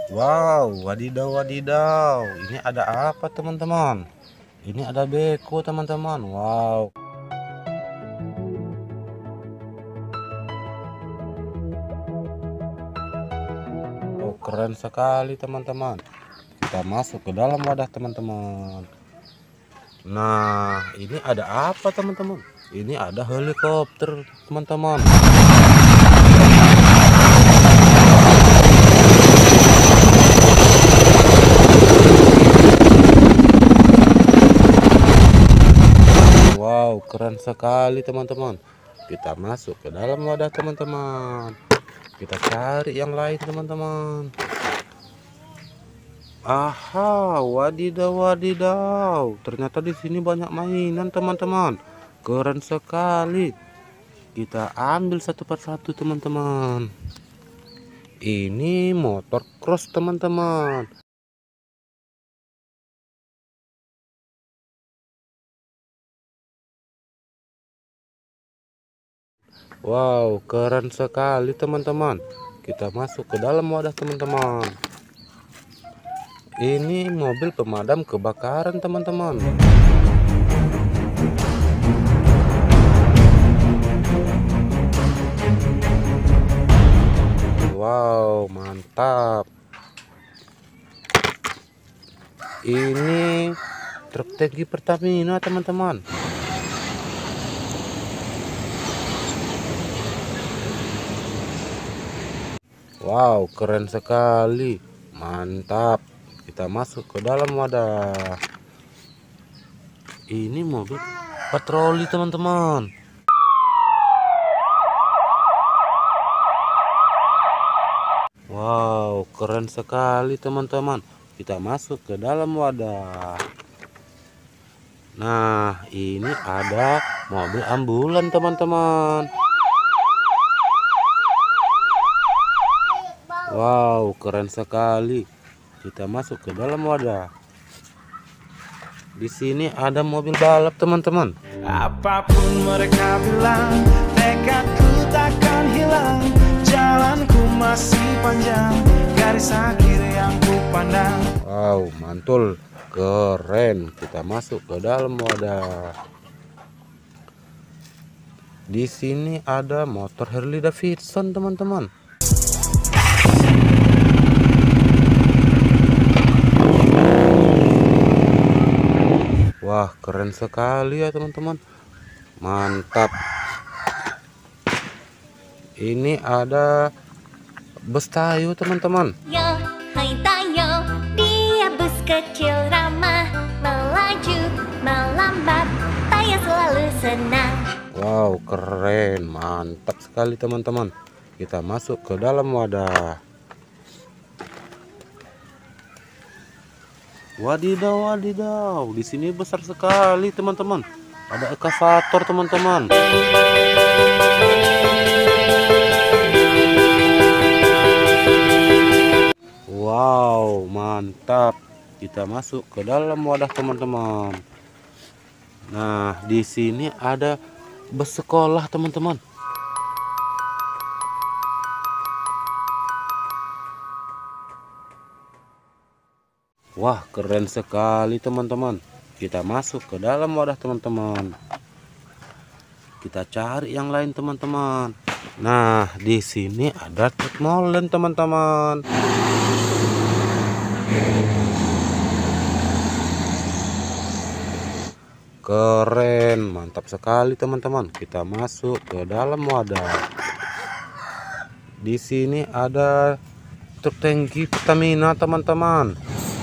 Wow, wadidaw, wadidaw. Ini ada apa, teman-teman? Ini ada beko, teman-teman. Wow. Oh, keren sekali, teman-teman. Kita masuk ke dalam wadah, teman-teman. Nah, ini ada apa, teman-teman? Ini ada helikopter, teman-teman. Wow, keren sekali, teman-teman. Kita masuk ke dalam wadah, teman-teman. Kita cari yang lain, teman-teman. Aha, wadidaw, wadidaw. Ternyata di sini banyak mainan, teman-teman. Keren sekali. Kita ambil satu persatu, teman-teman. Ini motor cross, teman-teman. Wow, keren sekali, teman-teman. Kita masuk ke dalam wadah, teman-teman. Ini mobil pemadam kebakaran, teman-teman. Wow, mantap. Ini truk tangki Pertamina, teman-teman. Wow, keren sekali. Mantap. Kita masuk ke dalam wadah. Ini mobil patroli, teman-teman. Wow, keren sekali, teman-teman. Kita masuk ke dalam wadah. Nah, ini ada mobil ambulan, teman-teman. Wow, keren sekali. Kita masuk ke dalam wadah. Di sini ada mobil balap, teman-teman. Apapun mereka bilang, tekadku takkan hilang. Jalanku masih panjang, garis akhir yang ku pandang. Wow, mantul. Keren. Kita masuk ke dalam wadah. Di sini ada motor Harley Davidson, teman-teman. Wah, keren sekali ya, teman-teman. Mantap. Ini ada bus Tayo, teman-teman. Yo, hai Tayo, dia bus kecil ramah, melaju, melambat, Tayo selalu senang. Wow, keren. Mantap sekali, teman-teman. Kita masuk ke dalam wadah. Wadidaw, wadidaw. Di sini besar sekali, teman-teman. Ada ekskavator, teman-teman. Wow, mantap. Kita masuk ke dalam wadah, teman-teman. Nah, di sini ada bus sekolah, teman-teman. Wah, keren sekali, teman-teman. Kita masuk ke dalam wadah, teman-teman. Kita cari yang lain, teman-teman. Nah, di sini ada truk molen, teman-teman. Keren, mantap sekali, teman-teman. Kita masuk ke dalam wadah. Di sini ada truk tangki Pertamina, teman-teman.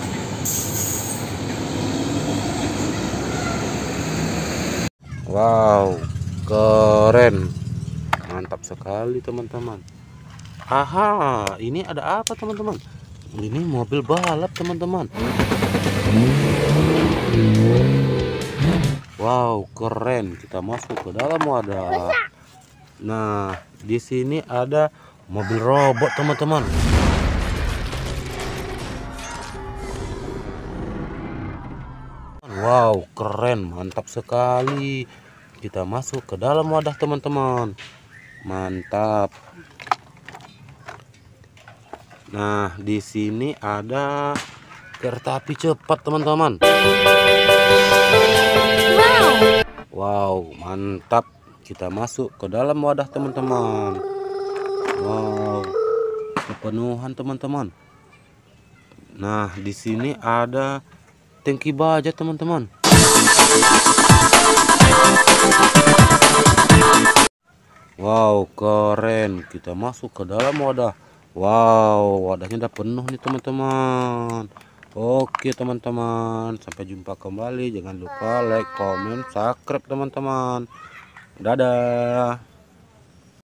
Wow, keren. Mantap sekali, teman-teman. Aha, ini ada apa, teman-teman? Ini mobil balap, teman-teman. Wow, keren. Kita masuk ke dalam wadah. Nah, di sini ada mobil robot, teman-teman. Wow, keren. Mantap sekali. Kita masuk ke dalam wadah, teman-teman. Mantap. Nah, di sini ada kereta api cepat, teman-teman. Wow, mantap. Kita masuk ke dalam wadah, teman-teman. Wow, kepenuhan, teman-teman. Nah, di sini ada tangki baja, teman-teman. Wow, keren. Kita masuk ke dalam wadah. Wow, wadahnya udah penuh nih, teman-teman. Oke, teman-teman. Sampai jumpa kembali. Jangan lupa like, comment, subscribe, teman-teman. Dadah.